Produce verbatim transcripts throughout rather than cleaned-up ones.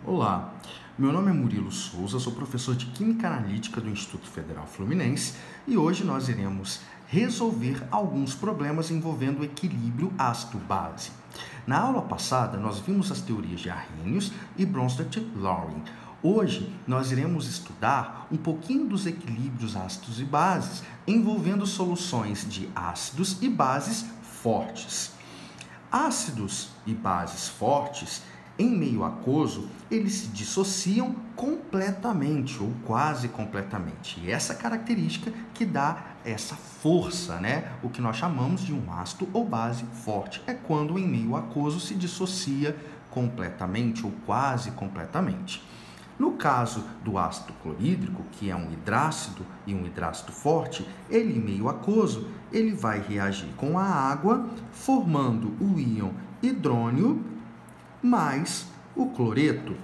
Olá, meu nome é Murilo Souza, sou professor de Química Analítica do Instituto Federal Fluminense e hoje nós iremos resolver alguns problemas envolvendo o equilíbrio ácido-base. Na aula passada, nós vimos as teorias de Arrhenius e Bronsted-Lowry. Hoje, nós iremos estudar um pouquinho dos equilíbrios ácidos e bases envolvendo soluções de ácidos e bases fortes. Ácidos e bases fortes em meio aquoso, eles se dissociam completamente ou quase completamente. E essa característica que dá essa força, né? O que nós chamamos de um ácido ou base forte. É quando em meio aquoso se dissocia completamente ou quase completamente. No caso do ácido clorídrico, que é um hidrácido e um hidrácido forte, ele em meio aquoso, ele vai reagir com a água, formando o íon hidrônio mais o cloreto,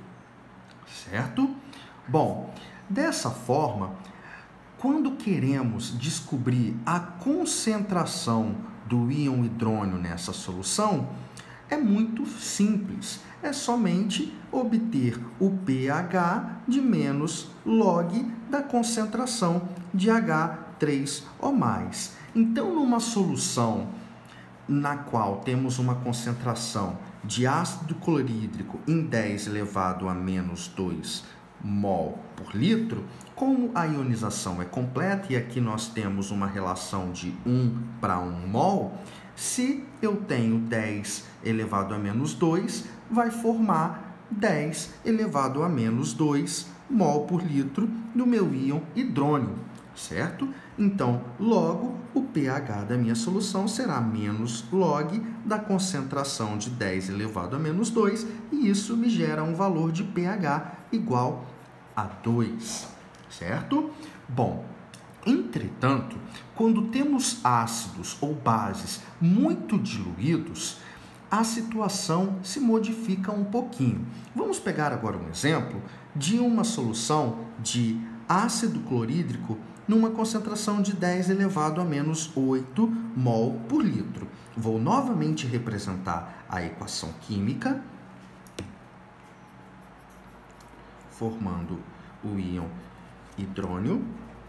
certo? Bom, dessa forma, quando queremos descobrir a concentração do íon hidrônio nessa solução, é muito simples. É somente obter o pH de menos log da concentração de agá três O mais. Então, numa solução na qual temos uma concentração de ácido clorídrico em dez elevado a menos dois mol por litro, como a ionização é completa e aqui nós temos uma relação de um para um mol, se eu tenho dez elevado a menos dois, vai formar dez elevado a menos dois mol por litro do meu íon hidrônio, certo? Então, logo, o pH da minha solução será menos log da concentração de dez elevado a menos dois, e isso me gera um valor de pH igual a dois, certo? Bom, entretanto, quando temos ácidos ou bases muito diluídos, a situação se modifica um pouquinho. Vamos pegar agora um exemplo de uma solução de ácido clorídrico numa concentração de dez elevado a menos oito mol por litro. Vou novamente representar a equação química, formando o íon hidrônio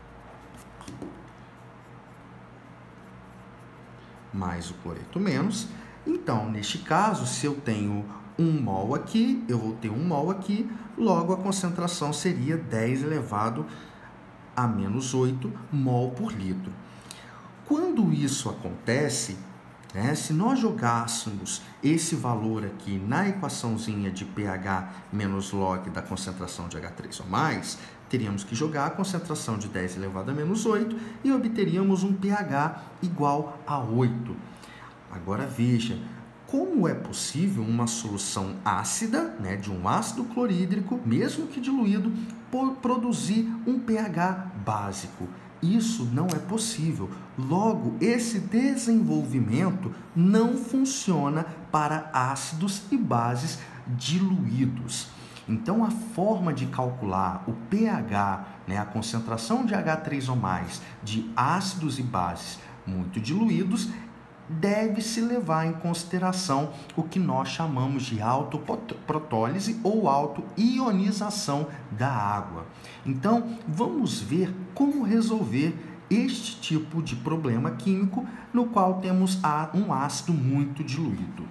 mais o cloreto menos. Então, neste caso, se eu tenho um mol aqui, eu vou ter um mol aqui, logo a concentração seria dez elevado a menos oito mol por litro. Quando isso acontece, né, se nós jogássemos esse valor aqui na equaçãozinha de pH menos log da concentração de agá três O mais, teríamos que jogar a concentração de dez elevado a menos oito e obteríamos um pH igual a oito. Agora veja, como é possível uma solução ácida, né, de um ácido clorídrico, mesmo que diluído, produzir um pH básico? Isso não é possível. Logo, esse desenvolvimento não funciona para ácidos e bases diluídos. Então, a forma de calcular o pH, né, a concentração de agá três O mais, de ácidos e bases muito diluídos, deve-se levar em consideração o que nós chamamos de autoprotólise ou autoionização da água. Então, vamos ver como resolver este tipo de problema químico no qual temos um ácido muito diluído.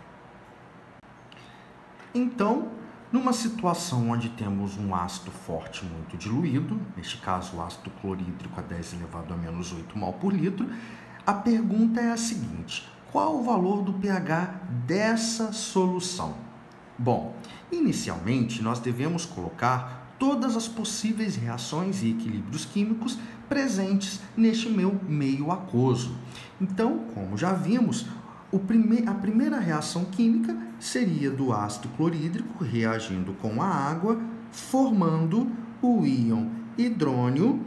Então, numa situação onde temos um ácido forte muito diluído, neste caso o ácido clorídrico a dez elevado a menos oito mol por litro, a pergunta é a seguinte: qual o valor do pH dessa solução? Bom, inicialmente nós devemos colocar todas as possíveis reações e equilíbrios químicos presentes neste meu meio aquoso. Então, como já vimos, o prime... a primeira reação química seria do ácido clorídrico reagindo com a água, formando o íon hidrônio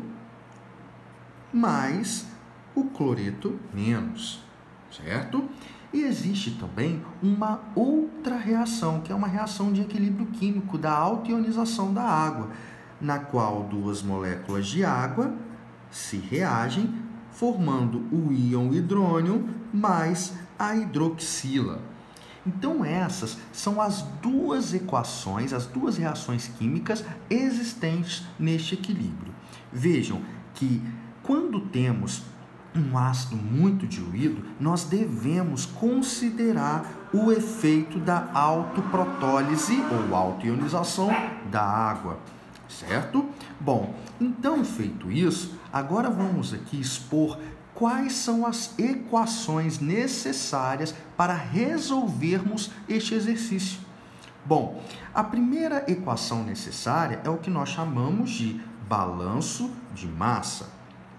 mais o cloreto menos, certo? E existe também uma outra reação, que é uma reação de equilíbrio químico da autoionização da água, na qual duas moléculas de água se reagem, formando o íon hidrônio mais a hidroxila. Então essas são as duas equações, as duas reações químicas existentes neste equilíbrio. Vejam que quando temos um ácido muito diluído, nós devemos considerar o efeito da autoprotólise ou autoionização da água, certo? Bom, então feito isso, agora vamos aqui expor quais são as equações necessárias para resolvermos este exercício. Bom, a primeira equação necessária é o que nós chamamos de balanço de massa.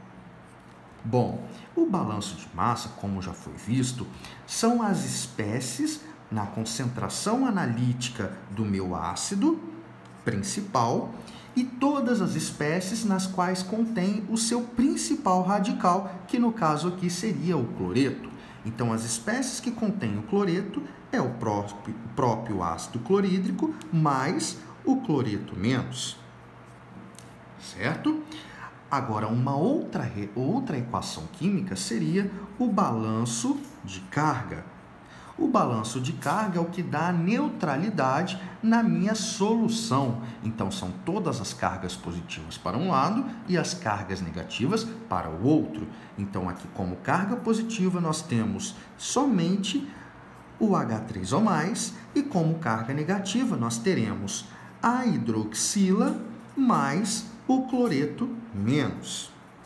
Bom, o balanço de massa, como já foi visto, são as espécies na concentração analítica do meu ácido principal e todas as espécies nas quais contém o seu principal radical, que no caso aqui seria o cloreto. Então, as espécies que contêm o cloreto é o próprio, próprio ácido clorídrico mais o cloreto menos, certo? Agora, uma outra, outra equação química seria o balanço de carga. O balanço de carga é o que dá a neutralidade na minha solução. Então, são todas as cargas positivas para um lado e as cargas negativas para o outro. Então, aqui como carga positiva, nós temos somente o agá três O mais, e como carga negativa, nós teremos a hidroxila mais o cloreto menos,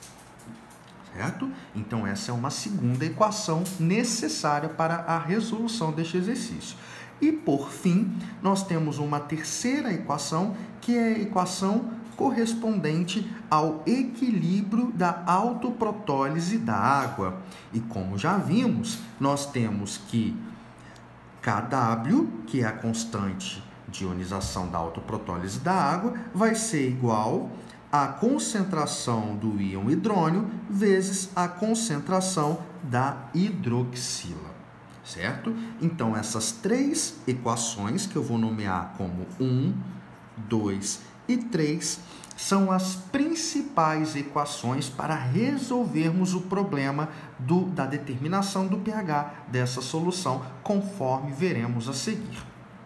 certo? Então, essa é uma segunda equação necessária para a resolução deste exercício. E, por fim, nós temos uma terceira equação, que é a equação correspondente ao equilíbrio da autoprotólise da água. E, como já vimos, nós temos que Kw, que é a constante de ionização da autoprotólise da água, vai ser igual a concentração do íon hidrônio vezes a concentração da hidroxila, certo? Então, essas três equações, que eu vou nomear como um, dois e três, são as principais equações para resolvermos o problema do, da determinação do pH dessa solução, conforme veremos a seguir.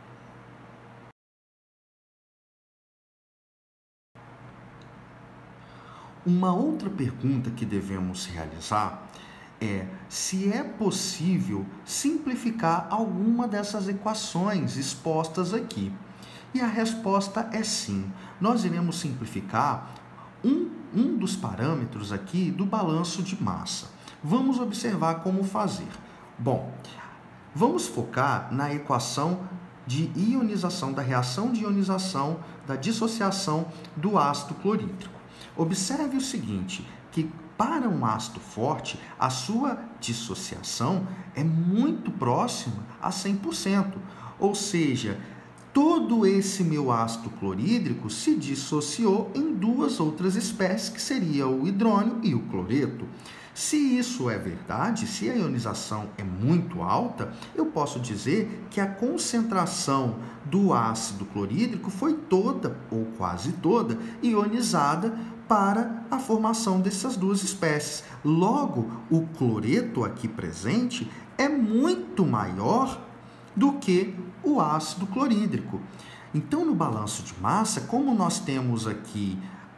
Uma outra pergunta que devemos realizar é se é possível simplificar alguma dessas equações expostas aqui. E a resposta é sim. Nós iremos simplificar um, um dos parâmetros aqui do balanço de massa. Vamos observar como fazer. Bom, vamos focar na equação de ionização, da reação de ionização, da dissociação do ácido clorídrico. Observe o seguinte, que para um ácido forte, a sua dissociação é muito próxima a cem por cento. Ou seja, todo esse meu ácido clorídrico se dissociou em duas outras espécies, que seria o hidrônio e o cloreto. Se isso é verdade, se a ionização é muito alta, eu posso dizer que a concentração do ácido clorídrico foi toda, ou quase toda, ionizada para a formação dessas duas espécies. Logo, o cloreto aqui presente é muito maior do que o ácido clorídrico. Então, no balanço de massa, como nós temos aqui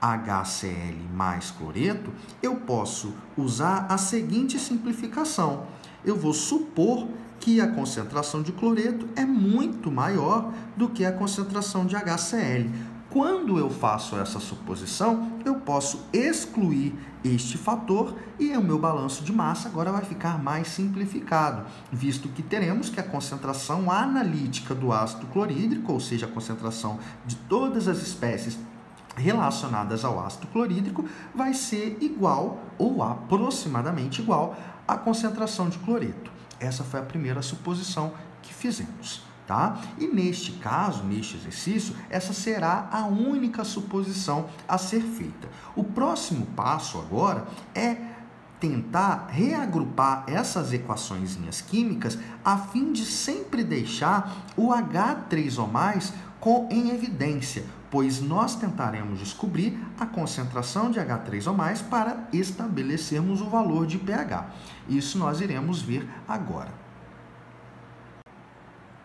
HCl mais cloreto, eu posso usar a seguinte simplificação. Eu vou supor que a concentração de cloreto é muito maior do que a concentração de HCl. Quando eu faço essa suposição, eu posso excluir este fator e o meu balanço de massa agora vai ficar mais simplificado, visto que teremos que a concentração analítica do ácido clorídrico, ou seja, a concentração de todas as espécies relacionadas ao ácido clorídrico, vai ser igual ou aproximadamente igual à concentração de cloreto. Essa foi a primeira suposição que fizemos. Tá? E neste caso, neste exercício, essa será a única suposição a ser feita. O próximo passo agora é tentar reagrupar essas equaçõezinhas químicas a fim de sempre deixar o agá três O mais com, em evidência, pois nós tentaremos descobrir a concentração de agá três O mais para estabelecermos o valor de pH. Isso nós iremos ver agora.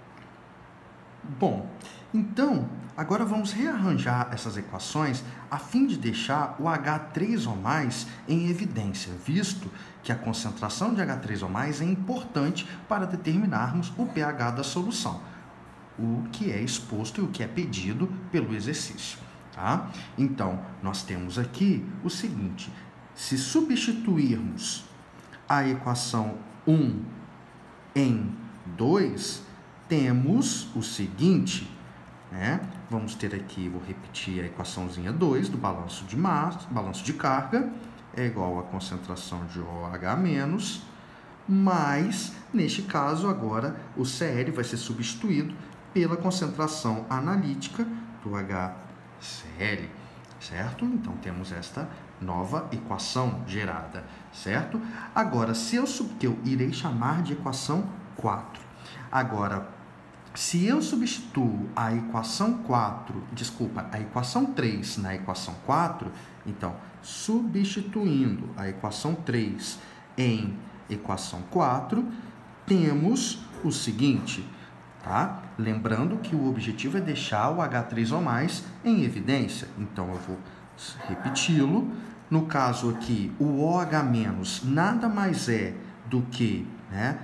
Bom, então, agora vamos rearranjar essas equações a fim de deixar o H três O mais em evidência, visto que a concentração de H três O mais é importante para determinarmos o pH da solução, o que é exposto e o que é pedido pelo exercício. Tá? Então, nós temos aqui o seguinte: se substituirmos a equação um em dois, temos o seguinte, né? Vamos ter aqui, vou repetir a equaçãozinha dois do balanço de massa, balanço de carga, é igual a concentração de OH menos, mais, neste caso, agora, o C L vai ser substituído pela concentração analítica do H C L, certo? Então, temos esta nova equação gerada, certo? Agora, se eu, que eu irei chamar de equação quatro. Agora, se eu substituo a equação quatro, desculpa, a equação três na equação quatro, então, substituindo a equação três em equação quatro, temos o seguinte, tá? Lembrando que o objetivo é deixar o H três O mais em evidência. Então, eu vou repeti-lo. No caso aqui, o OH- nada mais é do que, né?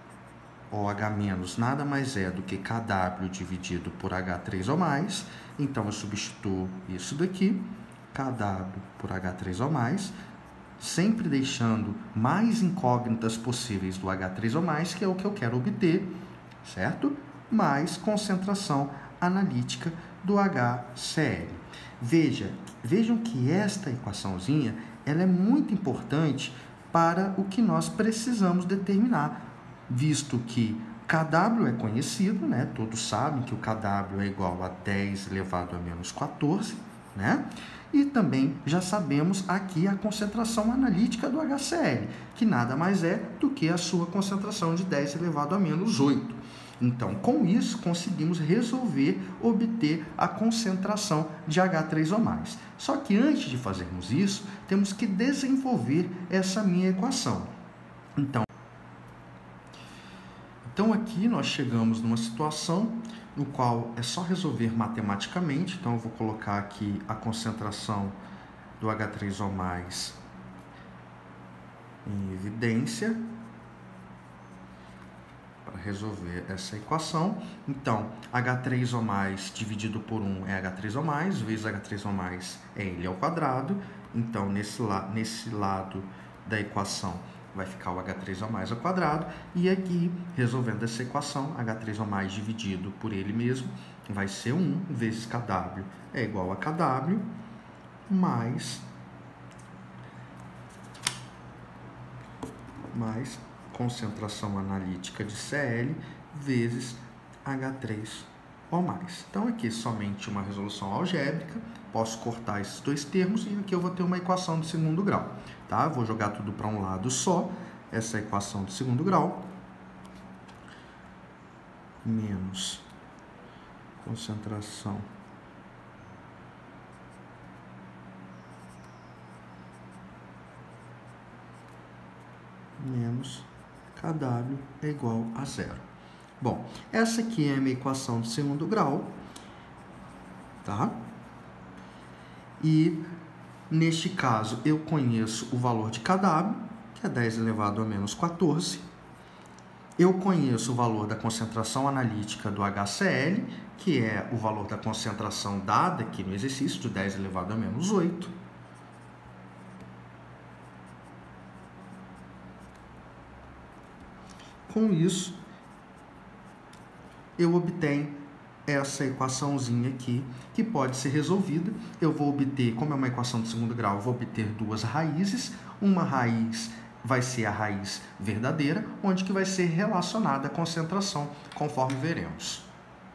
OH- nada mais é do que K W dividido por H três O mais. Então, eu substituo isso daqui, K W por H três O mais, sempre deixando mais incógnitas possíveis do H três O mais, que é o que eu quero obter, certo? Mais concentração analítica do H C L. Veja, vejam que esta equaçãozinha, ela é muito importante para o que nós precisamos determinar, visto que K W é conhecido, né? Todos sabem que o K W é igual a dez elevado a menos quatorze, né? E também já sabemos aqui a concentração analítica do H C L, que nada mais é do que a sua concentração de dez elevado a menos oito. Então, com isso, conseguimos resolver obter a concentração de H três O mais. Só que antes de fazermos isso, temos que desenvolver essa minha equação. Então, então aqui nós chegamos numa situação no qual é só resolver matematicamente. Então, eu vou colocar aqui a concentração do H três O mais em evidência para resolver essa equação. Então, H três O mais dividido por um é H três O mais, vezes H três O mais é ele ao quadrado. Então, nesse, la nesse lado da equação vai ficar o H três O mais ao quadrado. E aqui, resolvendo essa equação, H três O mais dividido por ele mesmo vai ser um vezes K W é igual a K W mais, mais concentração analítica de C L vezes H três O mais. Então, aqui somente uma resolução algébrica, posso cortar esses dois termos e aqui eu vou ter uma equação de segundo grau, tá? Vou jogar tudo para um lado só, essa equação de segundo grau, menos concentração menos K W é igual a zero. Bom, essa aqui é a minha equação de segundo grau, tá? E, neste caso, eu conheço o valor de K W, que é dez elevado a menos quatorze. Eu conheço o valor da concentração analítica do H C L, que é o valor da concentração dada aqui no exercício, de dez elevado a menos oito. Com isso, eu obtenho essa equaçãozinha aqui, que pode ser resolvida. Eu vou obter, como é uma equação de segundo grau, eu vou obter duas raízes. Uma raiz vai ser a raiz verdadeira, onde que vai ser relacionada à concentração, conforme veremos.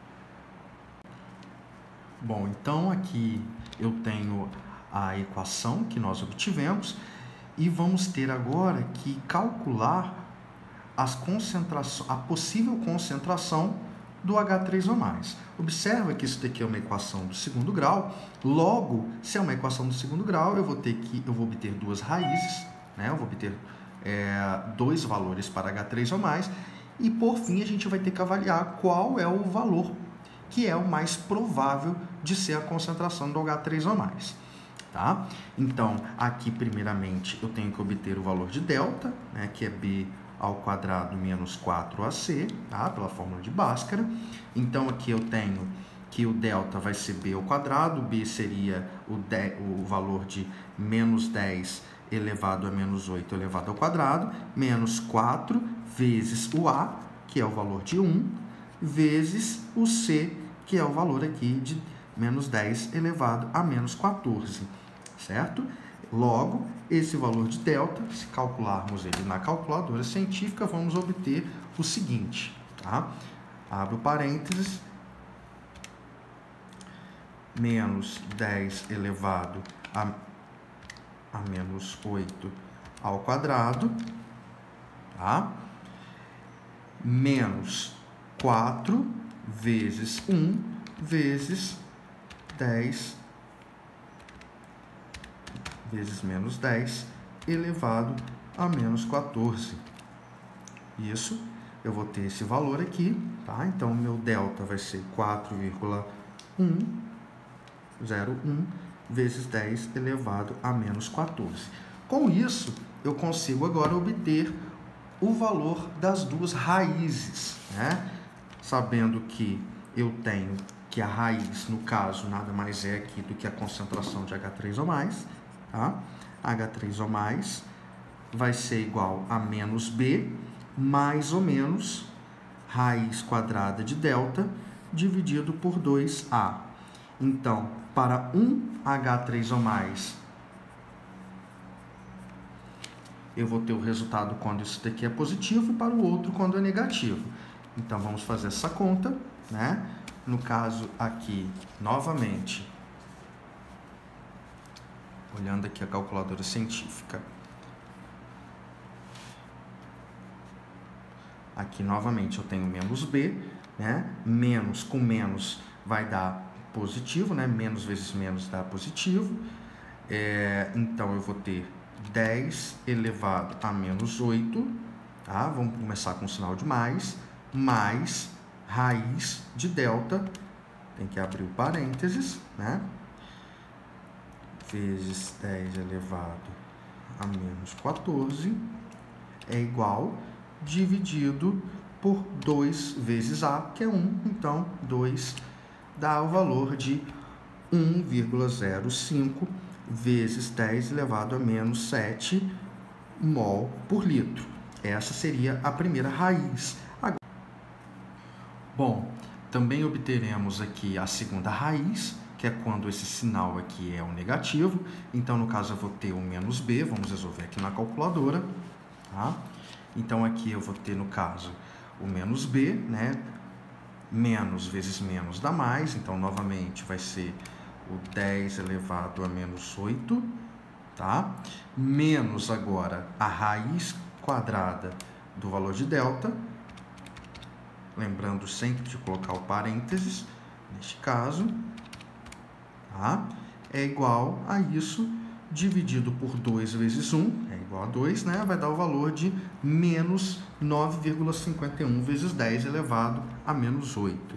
Bom, então aqui eu tenho a equação que nós obtivemos e vamos ter agora que calcular as concentrações, a possível concentração do H três O mais. Observa que isso daqui é uma equação do segundo grau, logo, se é uma equação do segundo grau, eu vou ter que, eu vou obter duas raízes, né? Eu vou obter é, dois valores para H três O mais, e por fim a gente vai ter que avaliar qual é o valor que é o mais provável de ser a concentração do O H três O mais. Tá? Então, aqui, primeiramente, eu tenho que obter o valor de delta, né, que é B ao quadrado menos quatro A C, tá? Pela fórmula de Bhaskara. Então, aqui eu tenho que o delta vai ser B ao quadrado, B seria o, de, o valor de menos dez elevado a menos oito elevado ao quadrado, menos quatro vezes o A, que é o valor de um, vezes o C, que é o valor aqui de menos dez elevado a menos quatorze, certo? Logo, esse valor de delta, se calcularmos ele na calculadora científica, vamos obter o seguinte, tá? Abro parênteses, menos dez elevado a, a menos oito ao quadrado, tá? Menos quatro vezes um vezes dez vezes menos dez elevado a menos quatorze. Isso, eu vou ter esse valor aqui, tá? Então, meu delta vai ser quatro vírgula cento e um vezes dez elevado a menos quatorze. Com isso, eu consigo agora obter o valor das duas raízes, né? Sabendo que eu tenho que a raiz, no caso, nada mais é aqui do que a concentração de H três O mais, tá? H três O mais vai ser igual a menos B, mais ou menos raiz quadrada de delta, dividido por dois A. Então, para um H três O mais, eu vou ter o resultado quando isso daqui é positivo, e para o outro quando é negativo. Então, vamos fazer essa conta, né? No caso aqui, novamente, olhando aqui a calculadora científica, aqui novamente eu tenho menos B, né? Menos com menos vai dar positivo, né? Menos vezes menos dá positivo. É, então, eu vou ter dez elevado a menos oito, tá? Vamos começar com o sinal de mais, mais raiz de delta, tem que abrir o parênteses, né? Vezes dez elevado a menos quatorze é igual, dividido por dois vezes A, que é um, então dois dá o valor de um vírgula zero cinco vezes dez elevado a menos sete mol por litro. Essa seria a primeira raiz. Agora, bom, também obteremos aqui a segunda raiz, que é quando esse sinal aqui é o negativo. Então, no caso, eu vou ter o menos B, vamos resolver aqui na calculadora, tá? Então, aqui eu vou ter, no caso, o menos B, né? Menos vezes menos dá mais, então, novamente, vai ser o dez elevado a menos oito, tá? Menos agora a raiz quadrada do valor de delta, lembrando sempre de colocar o parênteses, neste caso, tá? É igual a isso, dividido por dois vezes um, é igual a dois, né? Vai dar o valor de menos nove vírgula cinquenta e um vezes dez elevado a menos oito.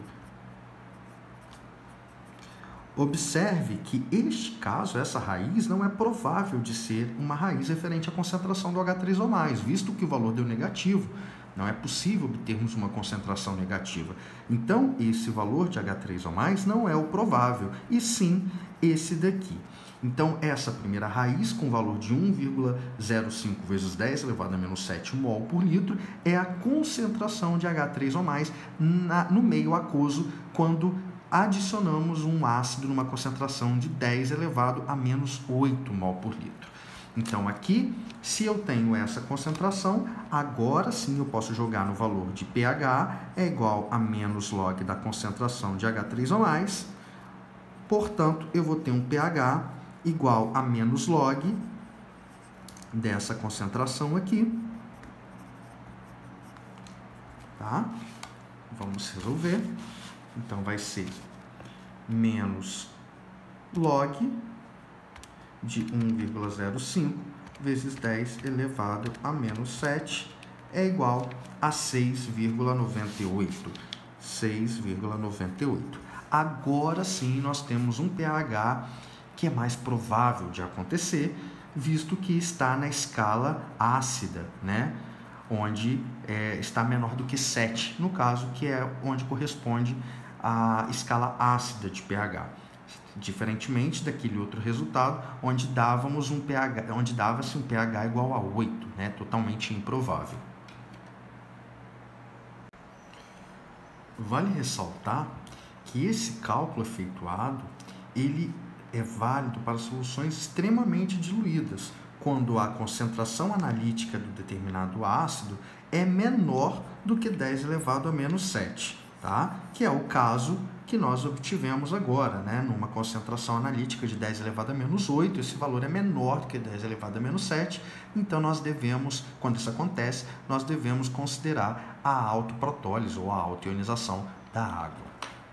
Observe que este caso, essa raiz, não é provável de ser uma raiz referente à concentração do H três O mais, visto que o valor deu negativo. Não é possível obtermos uma concentração negativa. Então, esse valor de H três O mais não é o provável, e sim esse daqui. Então, essa primeira raiz, com valor de um vírgula zero cinco vezes dez elevado a menos sete mol por litro, é a concentração de H três O mais na, no meio aquoso, quando adicionamos um ácido numa concentração de dez elevado a menos oito mol por litro. Então, aqui, se eu tenho essa concentração, agora sim eu posso jogar no valor de pH, é igual a menos log da concentração de H três O mais. Portanto, eu vou ter um pH igual a menos log dessa concentração aqui. Tá? Vamos resolver. Então, vai ser menos log de um vírgula zero cinco vezes dez elevado a menos sete é igual a seis vírgula noventa e oito. seis vírgula noventa e oito. Agora sim nós temos um pH que é mais provável de acontecer, visto que está na escala ácida, né? Onde é, está menor do que sete, no caso, que é onde corresponde à escala ácida de pH. Diferentemente daquele outro resultado, onde dávamos um pH, onde dava-se um pH igual a oito, né? Totalmente improvável. Vale ressaltar que esse cálculo efetuado, ele é válido para soluções extremamente diluídas, quando a concentração analítica do determinado ácido é menor do que dez elevado a menos sete, tá? Que é o caso que nós obtivemos agora, né? Numa concentração analítica de dez elevado a menos oito, esse valor é menor do que dez elevado a menos sete, então nós devemos, quando isso acontece, nós devemos considerar a autoprotólise ou a autoionização da água.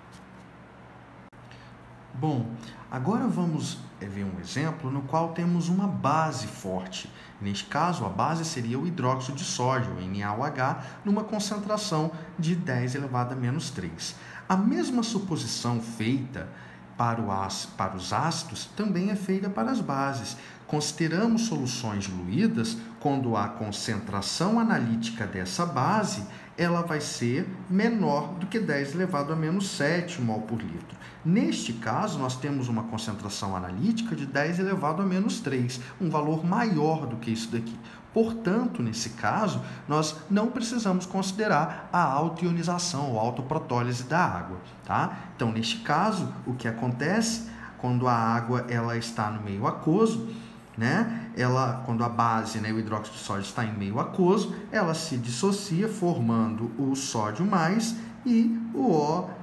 Bom, agora vamos ver um exemplo no qual temos uma base forte. Neste caso, a base seria o hidróxido de sódio, N A O H, numa concentração de dez elevado a menos três. A mesma suposição feita para, o ácido, para os ácidos também é feita para as bases. Consideramos soluções diluídas quando a concentração analítica dessa base ela vai ser menor do que dez elevado a menos sete mol por litro. Neste caso, nós temos uma concentração analítica de dez elevado a menos três, um valor maior do que isso daqui. Portanto, nesse caso, nós não precisamos considerar a autoionização ou autoprotólise da água, tá? Então, neste caso, o que acontece quando a água ela está no meio aquoso, né? Ela, quando a base, né, o hidróxido de sódio está em meio aquoso, ela se dissocia formando o sódio mais e o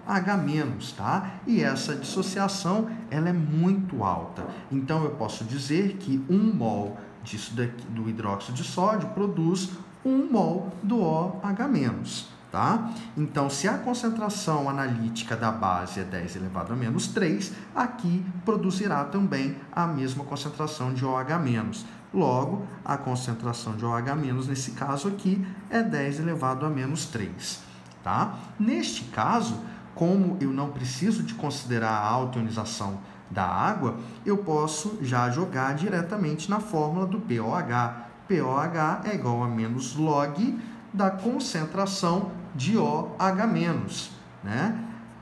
OH-, tá? E essa dissociação ela é muito alta. Então eu posso dizer que um mol disso daqui, do hidróxido de sódio produz um mol do OH-, tá? Então, se a concentração analítica da base é dez elevado a menos três, aqui produzirá também a mesma concentração de OH-. Logo, a concentração de OH- nesse caso aqui é dez elevado a menos três, tá? Neste caso, como eu não preciso de considerar a autoionização da água, eu posso já jogar diretamente na fórmula do P O H. P O H é igual a menos log da concentração de OH-, né?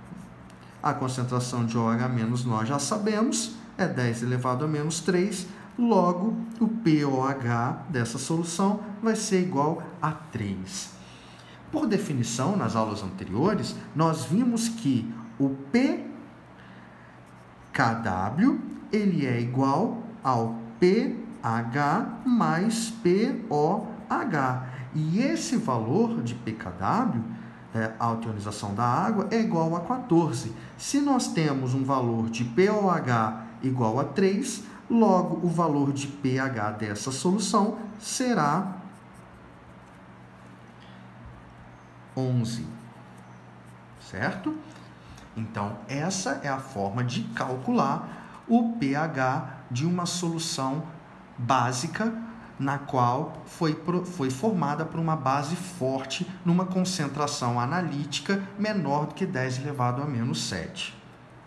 A concentração de OH- nós já sabemos, é dez elevado a menos três, logo o P O H dessa solução vai ser igual a três. Por definição, nas aulas anteriores, nós vimos que o P K W ele é igual ao pH mais P O H. E esse valor de P K W, é, autoionização da água, é igual a quatorze. Se nós temos um valor de P O H igual a três, logo o valor de pH dessa solução será onze. Certo? Então, essa é a forma de calcular o pH de uma solução básica na qual foi, foi formada por uma base forte numa concentração analítica menor do que dez elevado a menos sete.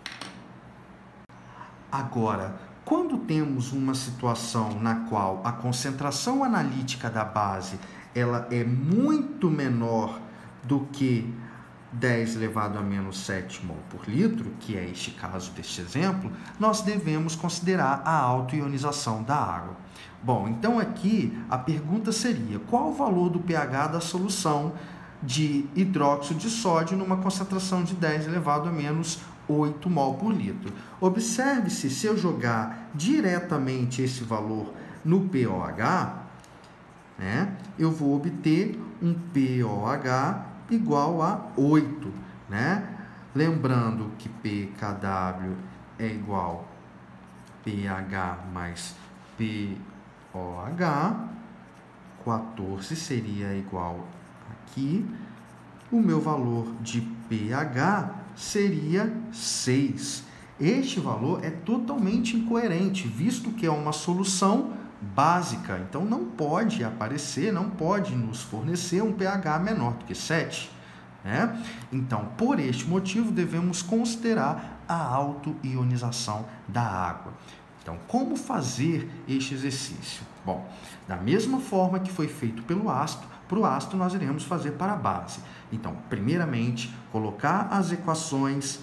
Agora, quando temos uma situação na qual a concentração analítica da base ela é muito menor do que dez elevado a menos sete mol por litro, que é este caso deste exemplo, nós devemos considerar a autoionização da água. Bom, então aqui a pergunta seria: qual o valor do pH da solução de hidróxido de sódio numa concentração de dez elevado a menos oito mol por litro? Observe-se, se eu jogar diretamente esse valor no P O H, né, eu vou obter um P O H igual a oito, né? Lembrando que P K W é igual a pH mais P O H, quatorze seria igual aqui, o meu valor de pH seria seis. Este valor é totalmente incoerente, visto que é uma solução básica, então não pode aparecer, não pode nos fornecer um pH menor do que sete, né? Então, por este motivo, devemos considerar a autoionização da água. Então, como fazer este exercício? Bom, da mesma forma que foi feito pelo ácido, para o ácido nós iremos fazer para a base. Então, primeiramente, colocar as equações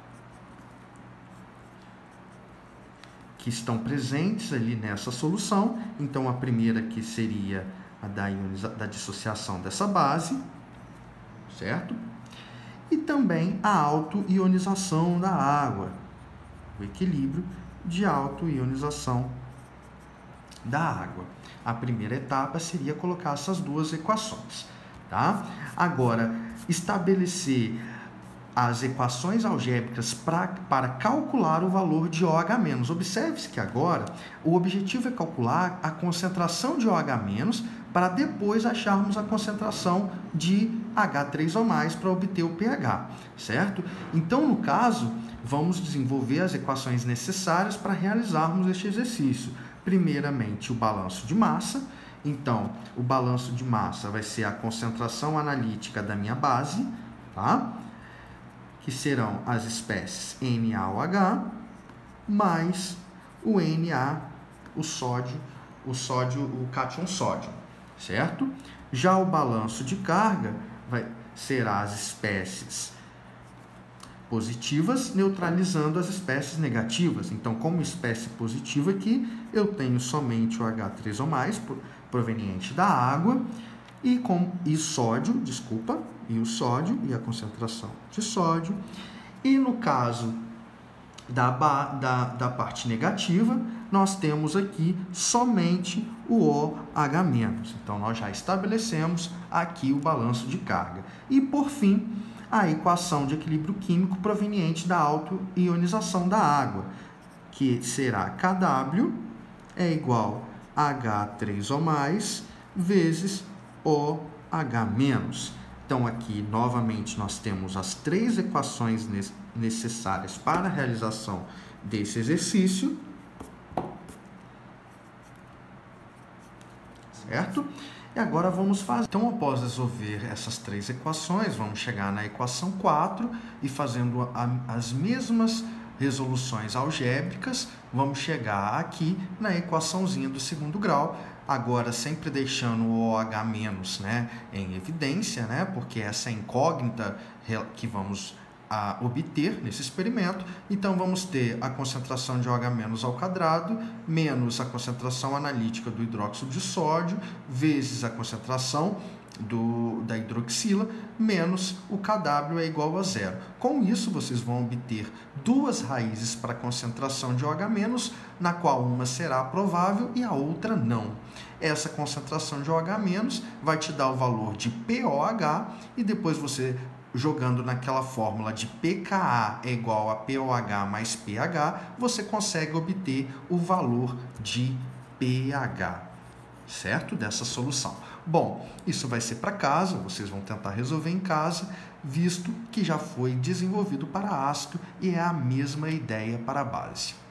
que estão presentes ali nessa solução. Então, a primeira que seria a da, ioniza, da dissociação dessa base, certo? E também a autoionização da água, o equilíbrio de autoionização da água. A primeira etapa seria colocar essas duas equações, tá? Agora, estabelecer as equações algébricas pra, para calcular o valor de OH-. Observe-se que agora o objetivo é calcular a concentração de OH- para depois acharmos a concentração de H três O mais para obter o pH, certo? Então, no caso, vamos desenvolver as equações necessárias para realizarmos este exercício. Primeiramente, o balanço de massa. Então, o balanço de massa vai ser a concentração analítica da minha base, tá? Que serão as espécies NaOH mais o Na, o sódio, o sódio, o cátion sódio, certo? Já o balanço de carga vai será as espécies positivas neutralizando as espécies negativas. Então, como espécie positiva aqui, eu tenho somente o H três O mais, proveniente da água, e, com, e sódio, desculpa, e o sódio, e a concentração de sódio. E no caso da, da, da parte negativa, nós temos aqui somente o OH-. Então, nós já estabelecemos aqui o balanço de carga. E, por fim, a equação de equilíbrio químico proveniente da autoionização da água, que será K W é igual a H três O mais vezes OH-. Então, aqui, novamente, nós temos as três equações necessárias para a realização desse exercício, certo? E agora vamos fazer. Então, após resolver essas três equações, vamos chegar na equação quatro e fazendo a, as mesmas resoluções algébricas, vamos chegar aqui na equaçãozinha do segundo grau, agora sempre deixando o OH- né, em evidência, né, porque essa é a incógnita que vamos a obter nesse experimento. Então, vamos ter a concentração de OH- ao quadrado menos a concentração analítica do hidróxido de sódio vezes a concentração do, da hidroxila menos o K W é igual a zero. Com isso, vocês vão obter duas raízes para a concentração de OH-, na qual uma será provável e a outra não. Essa concentração de OH- vai te dar o valor de P O H e depois você, jogando naquela fórmula de pKa é igual a P O H mais pH, você consegue obter o valor de pH, certo? Dessa solução. Bom, isso vai ser para casa, vocês vão tentar resolver em casa, visto que já foi desenvolvido para ácido e é a mesma ideia para a base.